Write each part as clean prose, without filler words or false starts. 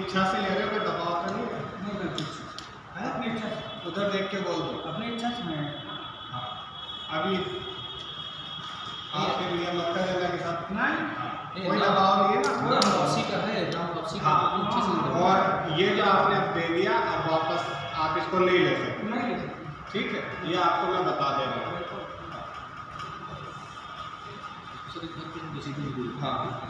इच्छा से ले रहे हो, कोई दबाव तो नहीं है? नहीं, अपनी इच्छा से। उधर देख के बोल दो। अपनी इच्छा से मैं। हाँ, अभी आपके लिए मत कर लेना के साथ नहीं, कोई दबाव नहीं है ना, नाम वापसी का है, नाम वापसी का हाँ। अच्छे से। और ये जो आपने अब दे दिया, अब वापस आप इसको नहीं ले सकते। नहीं ले सकते। ठीक है, ये आपको मैं बता दे रहा हूँ। हाँ,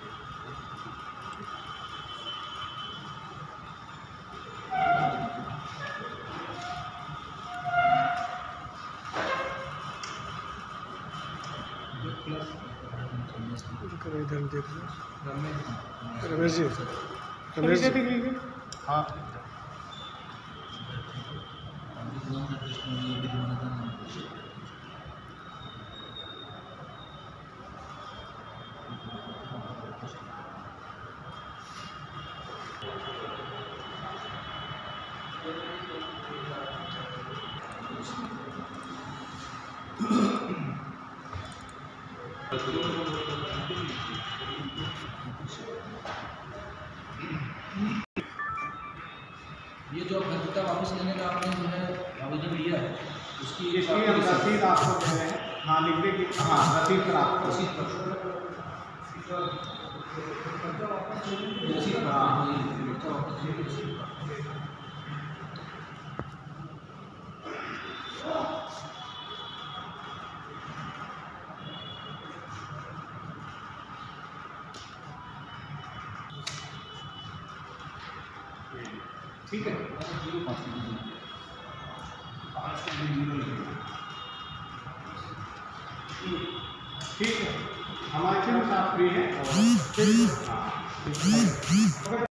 इधर देख लो रमेश जी, रमेश जी। हाँ, ये जो भद्रता वापस लेने का आपने जो है आवेदन दिया है, उसकी इसकी हम रसीद आपको दे रहे हैं। हाँ, लिख दे कि हाँ, रसीद पर आपको रसीद पर ठीक है। ठीक है, हमारे साथ फ्री है।